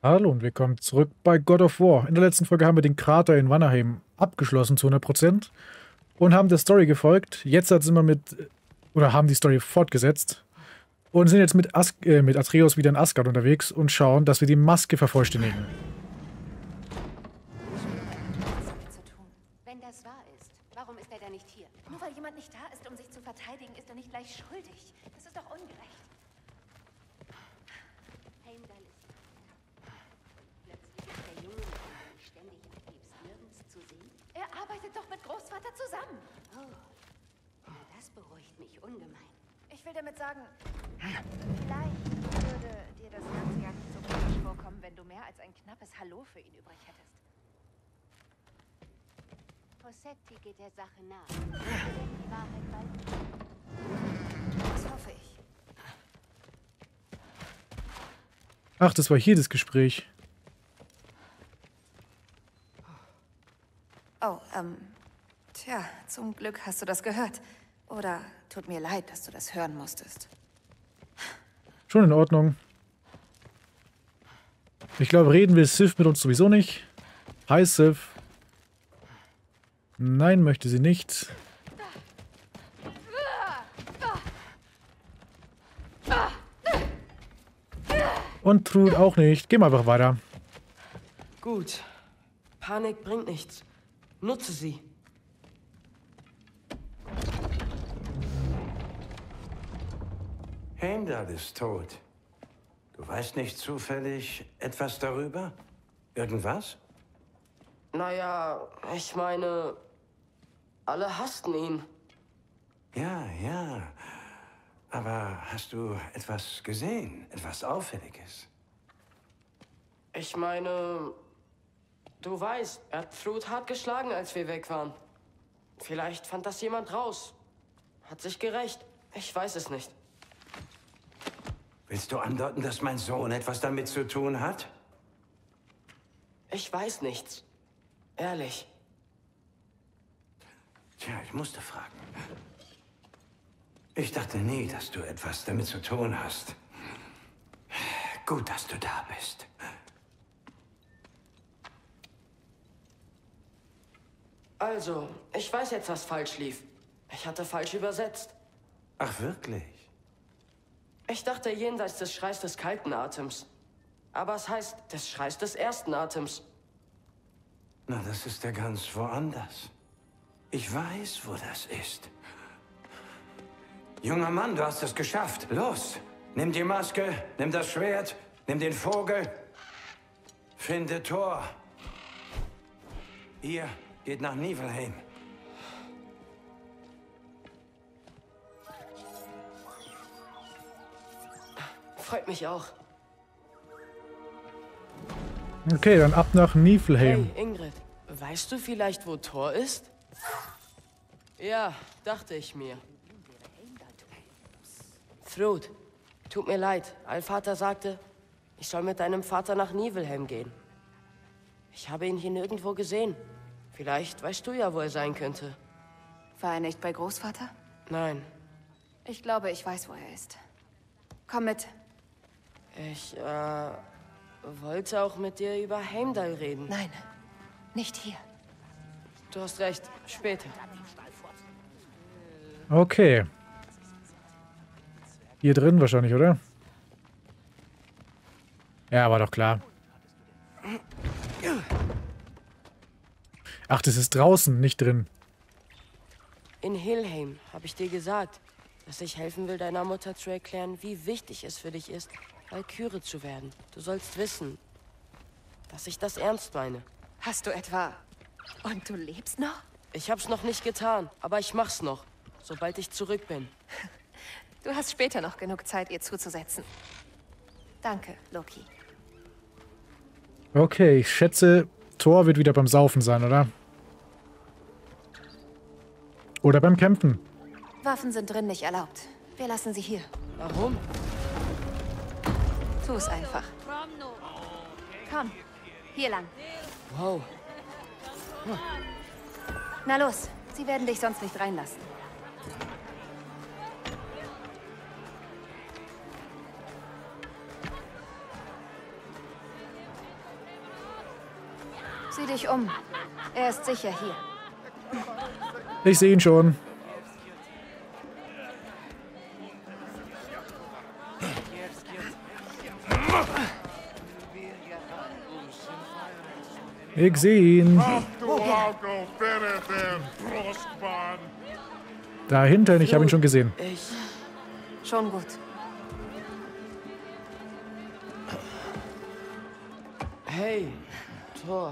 Hallo und willkommen zurück bei God of War. In der letzten Folge haben wir den Krater in Vanaheim abgeschlossen zu 100% und haben der Story gefolgt. Jetzt sind wir haben die Story fortgesetzt und sind jetzt mit Atreus wieder in Asgard unterwegs und schauen, dass wir die Maske vervollständigen. Zu tun. Wenn das wahr ist, warum ist er dann nicht hier? Nur weil jemand nicht da ist, um sich zu verteidigen, ist er nicht gleich schuldig. Das ist doch ungerecht. Heimdall ist plötzlich ist der Junge mit dem du ständig abgibst, nirgends zu sehen. Er arbeitet doch mit Großvater zusammen. Oh, na, das beruhigt mich ungemein. Ich will damit sagen, vielleicht würde dir das Ganze ja nicht so komisch vorkommen, wenn du mehr als ein knappes Hallo für ihn übrig hättest. Rossetti geht der Sache nach. Die Wahrheit bald. Das hoffe ich. Ach, das war hier das Gespräch. Oh, tja, zum Glück hast du das gehört. Oder tut mir leid, dass du das hören musstest. Schon in Ordnung. Ich glaube, reden will Sif mit uns sowieso nicht. Hi, Sif. Nein, möchte sie nicht. Und Trud auch nicht. Geh mal einfach weiter. Gut. Panik bringt nichts. Nutze sie. Heimdall ist tot. Du weißt nicht zufällig etwas darüber? Irgendwas? Naja, ich meine, alle hassten ihn. Ja. Aber hast du etwas gesehen? Etwas Auffälliges? Ich meine, du weißt, er hat Thrud hart geschlagen, als wir weg waren. Vielleicht fand das jemand raus. Hat sich gerächt. Ich weiß es nicht. Willst du andeuten, dass mein Sohn etwas damit zu tun hat? Ich weiß nichts. Ehrlich. Tja, ich musste fragen. Ich dachte nie, dass du etwas damit zu tun hast. Gut, dass du da bist. Also, ich weiß jetzt, was falsch lief. Ich hatte falsch übersetzt. Ach, wirklich? Ich dachte jenseits des Schreis des kalten Atems. Aber es heißt des Schreis des ersten Atems. Na, das ist ja ganz woanders. Ich weiß, wo das ist. Junger Mann, du hast es geschafft. Los, nimm die Maske, nimm das Schwert, nimm den Vogel. Finde Thor. Ihr geht nach Niflheim. Freut mich auch. Okay, dann ab nach Niflheim. Hey, Ingrid, weißt du vielleicht, wo Thor ist? Ja, dachte ich mir. Thrud, tut mir leid. Allvater sagte, ich soll mit deinem Vater nach Niflheim gehen. Ich habe ihn hier nirgendwo gesehen. Vielleicht weißt du ja, wo er sein könnte. War er nicht bei Großvater? Nein, Ich glaube, ich weiß, wo er ist. Komm mit. ich, wollte auch mit dir über Heimdall reden. Nein, nicht hier. Du hast recht, später. Okay. Hier drin wahrscheinlich, oder? Ja, war doch klar. Ach, das ist draußen, nicht drin. In Helheim habe ich dir gesagt, dass ich helfen will, deiner Mutter zu erklären, wie wichtig es für dich ist, Valkyrie zu werden. Du sollst wissen, dass ich das ernst meine. Hast du etwa... Und du lebst noch? Ich hab's noch nicht getan, aber ich mach's noch, sobald ich zurück bin. Du hast später noch genug Zeit, ihr zuzusetzen. Danke, Loki. Okay, ich schätze, Thor wird wieder beim Saufen sein, oder? Oder beim Kämpfen. Waffen sind drin nicht erlaubt. Wir lassen sie hier. Warum? Tu es einfach. Komm, hier lang. Wow, Na los, sie werden dich sonst nicht reinlassen. Sieh dich um. Er ist sicher hier. Ich sehe ihn schon. Ich sehe ihn. Da hinten, ich habe ihn schon gesehen. Schon gut. Hey, Thor.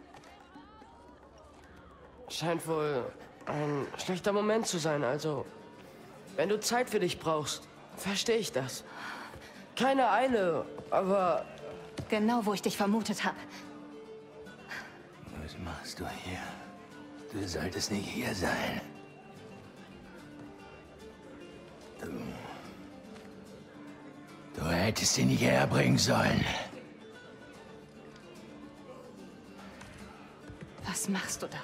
Scheint wohl ein schlechter Moment zu sein, also... Wenn du Zeit für dich brauchst, verstehe ich das. Keine Eile, aber... Genau, wo ich dich vermutet habe. Was machst du hier? Du solltest nicht hier sein. Du hättest ihn nicht herbringen sollen. Was machst du da?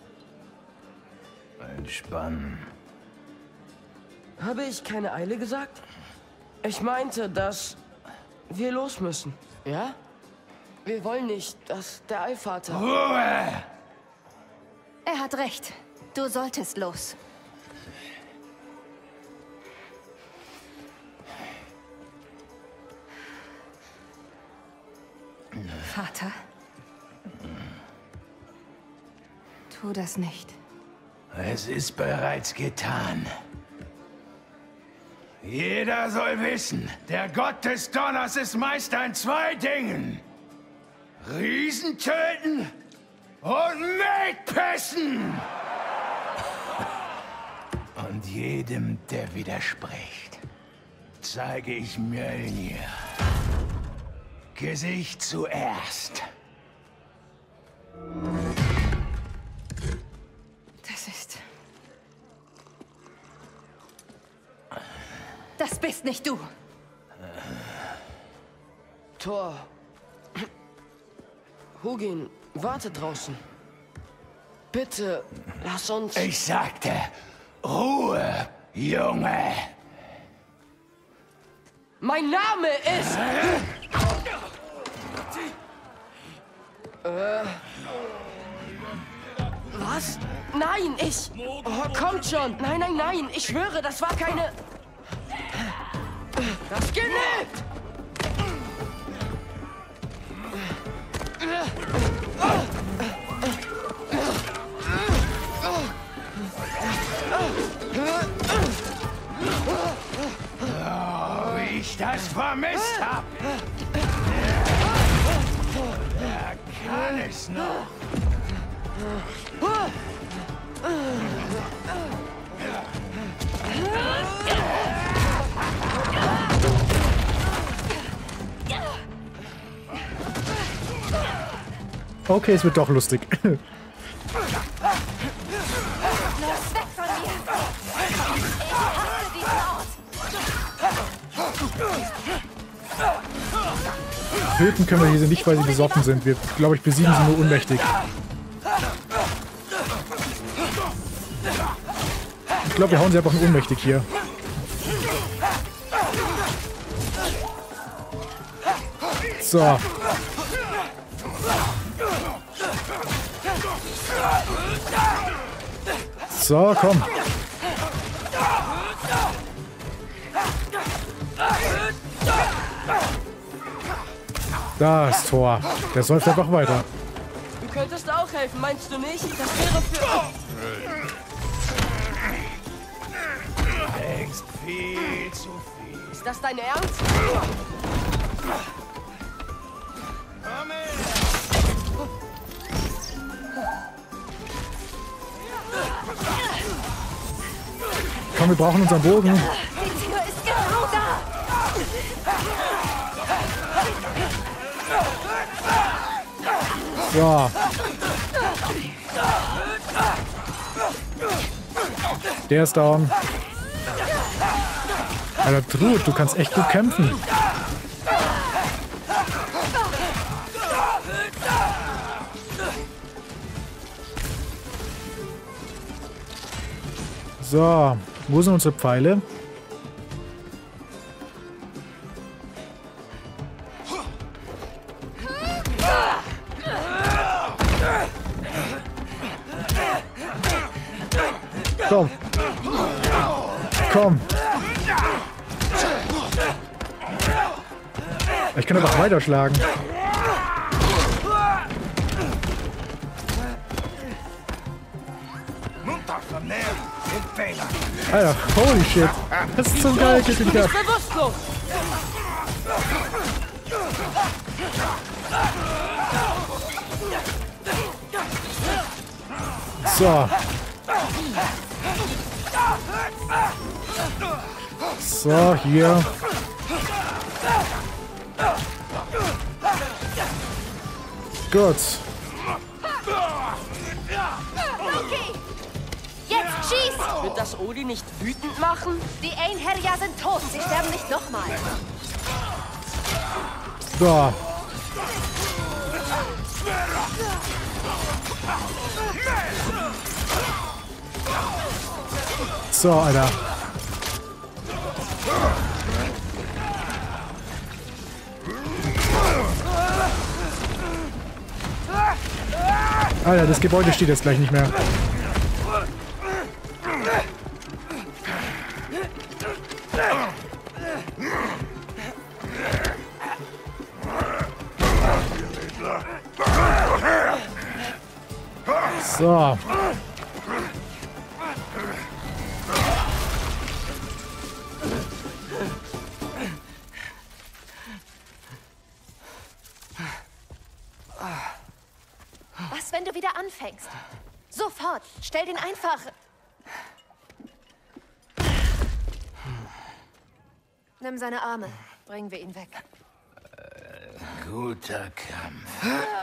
Entspannen. Habe ich keine Eile gesagt? Ich meinte, dass wir los müssen, ja? Wir wollen nicht, dass der Allvater... Ruhe! Er hat recht. Du solltest los. Vater? Tu das nicht. Es ist bereits getan. Jeder soll wissen, der Gott des Donners ist Meister in 2 Dingen. Riesen töten und mitpissen. Und jedem, der widerspricht, zeige ich Mjölnir. Gesicht zuerst. Das bist nicht du. Thor. Hugin, warte draußen. Bitte, lass uns... Ich sagte, Ruhe, Junge. Mein Name ist... Was? Nein, ich... Oh, kommt schon. Nein, nein, nein. Ich schwöre, das war keine... Das genügt! Oh, wie ich das vermisst hab! Er kann es noch! Okay, es wird doch lustig. Los, weg von mir! Ich hasse diesen Ort! Töten können wir hier nicht, weil sie besoffen sind. Wir, glaube ich, besiegen sie nur ohnmächtig. Ich glaube, wir hauen sie einfach nur ohnmächtig hier. So. So, komm. Da ist Thor. Der säuft einfach weiter. Du könntest auch helfen, meinst du nicht? Das wäre für... Denkst viel zu viel. Ist das dein Ernst? Komm her! Komm, wir brauchen unseren Bogen. Die Tür ist genau da! So. Der ist down. Alter, Trud, du kannst echt gut kämpfen. So, wo sind unsere Pfeile? Komm. Komm. Ich kann einfach weiterschlagen. Alter, holy shit. Das ist so geil, geht den ab. Bewusstlos! So. So, hier. Gut. Loki! Jetzt schieß! Wird das Odi nicht wütend machen? Die Einherjar sind tot. Sie sterben nicht nochmal. So. So, Alter. Alter, das Gebäude steht jetzt gleich nicht mehr. So. Was, wenn du wieder anfängst? Sofort. Stell den einfach... Nimm seine Arme. Bringen wir ihn weg. Guter Kampf.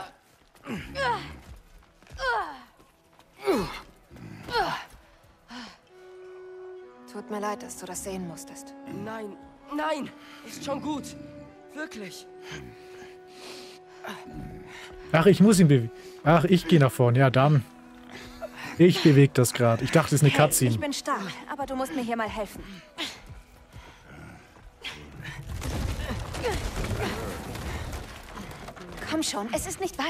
Tut mir leid, dass du das sehen musstest. Nein, nein, ist schon gut. Wirklich. Ach, ich muss ihn bewegen. Ach, ich gehe nach vorne. Ja, dann. Ich bewege das gerade. Ich dachte, es ist eine Cutscene. Ich bin stark, aber du musst mir hier mal helfen. Komm schon, es ist nicht weit.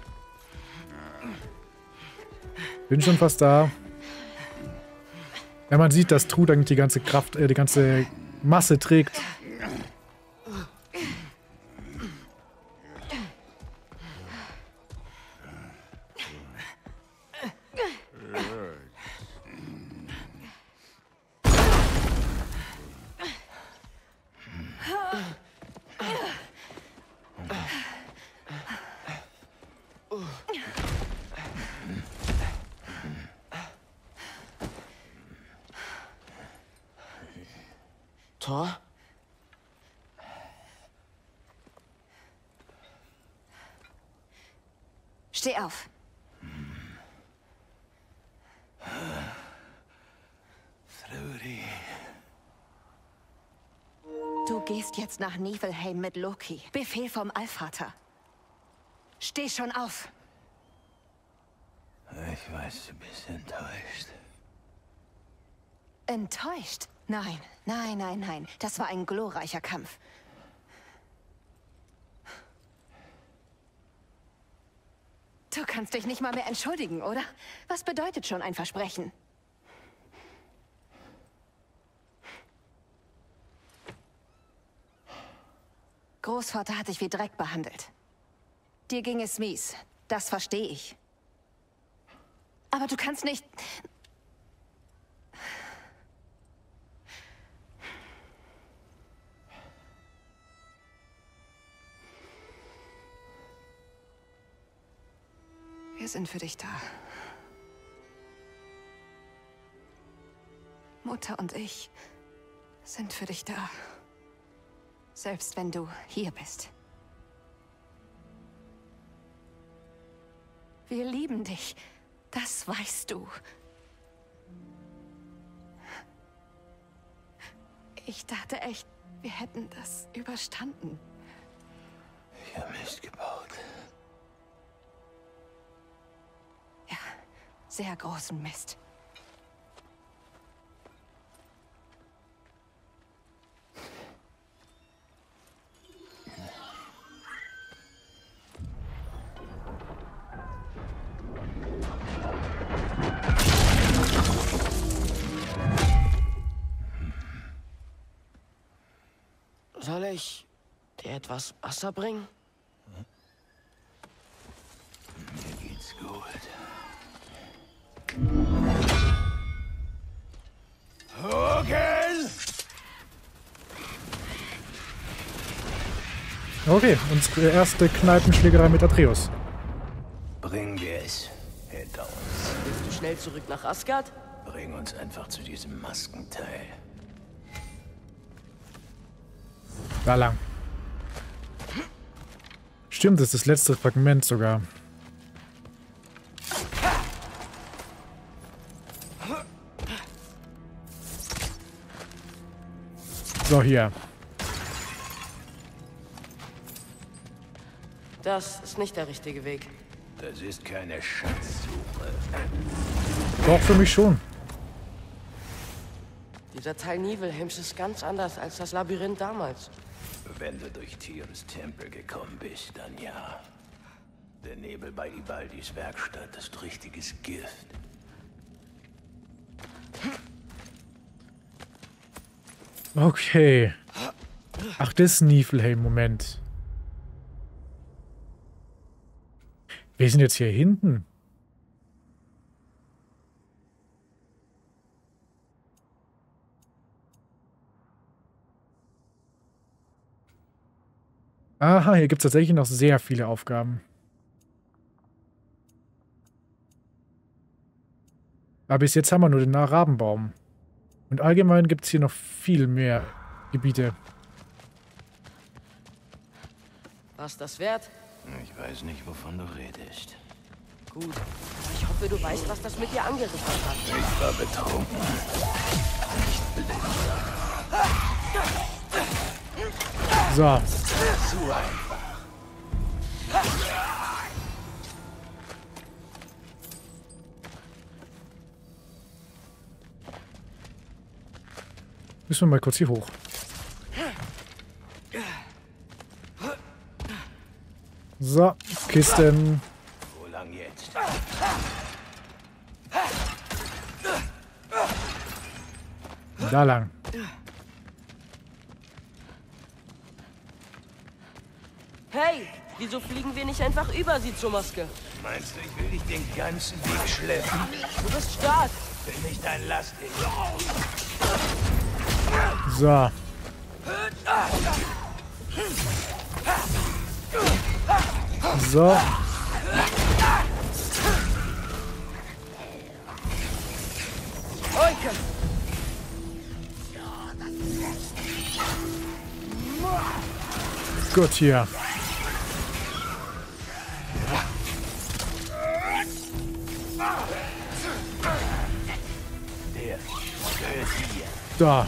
Bin schon fast da. Ja, man sieht, dass Trud eigentlich die ganze Kraft, die ganze Masse trägt. Thor? Steh auf. Du gehst jetzt nach Niflheim mit Loki. Befehl vom Allvater. Steh schon auf. Ich weiß, du bist enttäuscht. Enttäuscht? Nein, nein, nein, nein. Das war ein glorreicher Kampf. Du kannst dich nicht mal mehr entschuldigen, oder? Was bedeutet schon ein Versprechen? Großvater hat dich wie Dreck behandelt. Dir ging es mies. Das verstehe ich. Aber du kannst nicht... Wir sind für dich da. Mutter und ich sind für dich da. Selbst wenn du hier bist. Wir lieben dich. Das weißt du. Ich dachte echt, wir hätten das überstanden. Ich habe Mist gebaut. Ja, sehr großen Mist. ich dir etwas Wasser bringen? Mir geht's gut. Hogan! Okay, unsere erste Kneipenschlägerei mit Atreus. Bringen wir es hinter uns. Willst du schnell zurück nach Asgard? Bring uns einfach zu diesem Maskenteil. Da lang. Stimmt, das ist das letzte Fragment sogar. So, hier. Das ist nicht der richtige Weg. Das ist keine Schatzsuche. Doch, für mich schon. Dieser Teil Nibelheims ist ganz anders als das Labyrinth damals. Wenn du durch Tyrs Tempel gekommen bist, dann ja. Der Nebel bei Ibaldis Werkstatt ist richtiges Gift. Okay. Ach, das ist Niflheim, Moment. Wir sind jetzt hier hinten. Aha, hier gibt es tatsächlich noch sehr viele Aufgaben. Aber bis jetzt haben wir nur den Rabenbaum. Und allgemein gibt es hier noch viel mehr Gebiete. Was das wert? Ich weiß nicht, wovon du redest. Gut. Ich hoffe, du weißt, was das mit dir angerichtet hat. Ich war betrunken. So. Zu einfach. Müssen wir mal kurz hier hoch. So, Kisten. Wo lang jetzt? Da lang. Hey, wieso fliegen wir nicht einfach über sie zur Maske? Meinst du, ich will dich den ganzen Weg schleppen? Du bist stark. Bin nicht dein Lastding. So. So. Oike. Gut, hier. Der gehört dir. Da.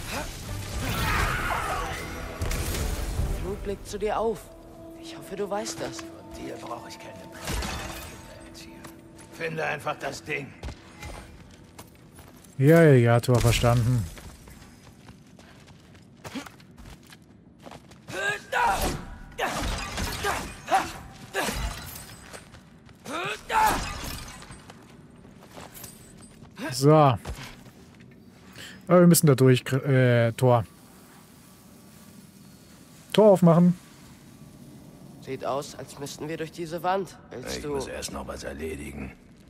Blut blickt zu dir auf. Ich hoffe, du weißt das. Von dir brauche ich keine Kindererziehung. Finde einfach das Ding. Ja, ja, Tor verstanden. So. Aber wir müssen da durch, Tor. Tor aufmachen. Sieht aus, als müssten wir durch diese Wand. Willst Ich du... muss erst noch was erledigen.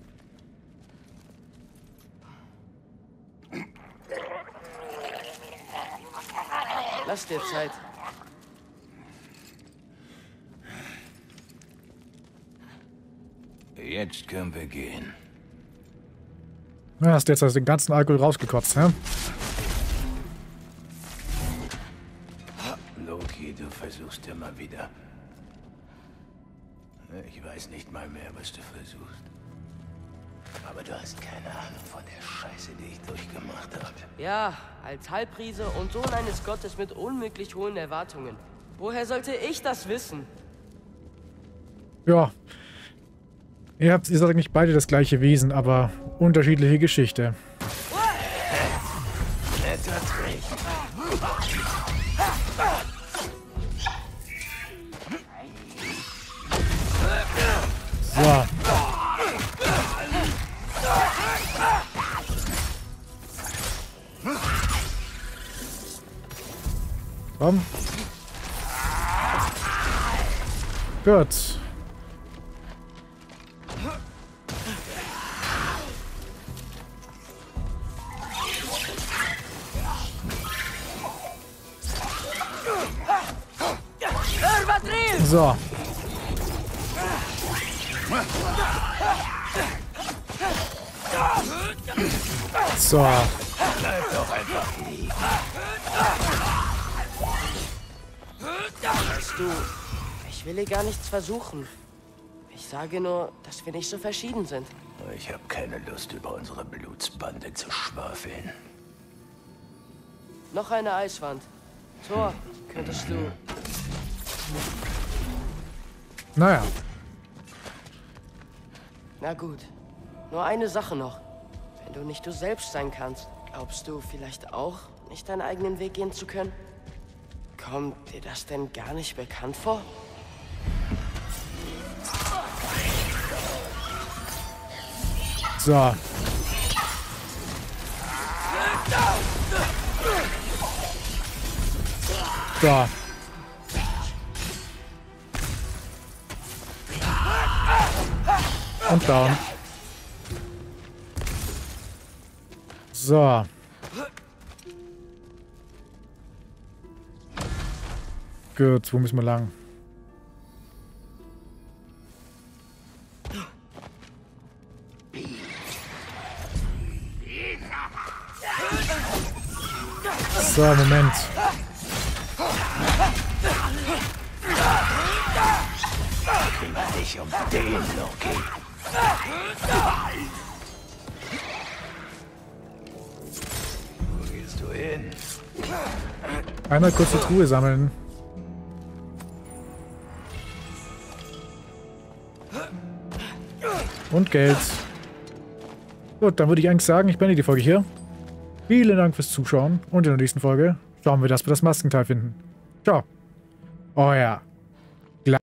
Lass dir Zeit. Jetzt können wir gehen. Na, hast du jetzt den ganzen Alkohol rausgekotzt, hä? Loki, du versuchst immer wieder. Ich weiß nicht mal mehr, was du versuchst. Aber du hast keine Ahnung von der Scheiße, die ich durchgemacht habe. Ja, als Halbriese und Sohn eines Gottes mit unmöglich hohen Erwartungen. Woher sollte ich das wissen? Ja. Ihr seid eigentlich beide das gleiche Wesen, aber unterschiedliche Geschichte. Netter Trick. So. Komm. Gut. So. So. Bleib doch einfach liegen. Weißt du, ich will hier gar nichts versuchen. Ich sage nur, dass wir nicht so verschieden sind. Ich habe keine Lust, über unsere Blutsbande zu schwafeln. Noch eine Eiswand. Thor, könntest du... Naja. Na gut. Nur eine Sache noch. Wenn du nicht du selbst sein kannst, glaubst du vielleicht auch, nicht deinen eigenen Weg gehen zu können? Kommt dir das denn gar nicht bekannt vor? So. So. Und down. So. Gut, wo müssen wir lang? So, Moment. Kümmere dich um den, Loki. Wo gehst du hin? Einmal kurz die Truhe sammeln. Und Geld. Gut, dann würde ich eigentlich sagen, ich beende die Folge hier. Vielen Dank fürs Zuschauen und in der nächsten Folge schauen wir, dass wir das Maskenteil finden. Ciao. Euer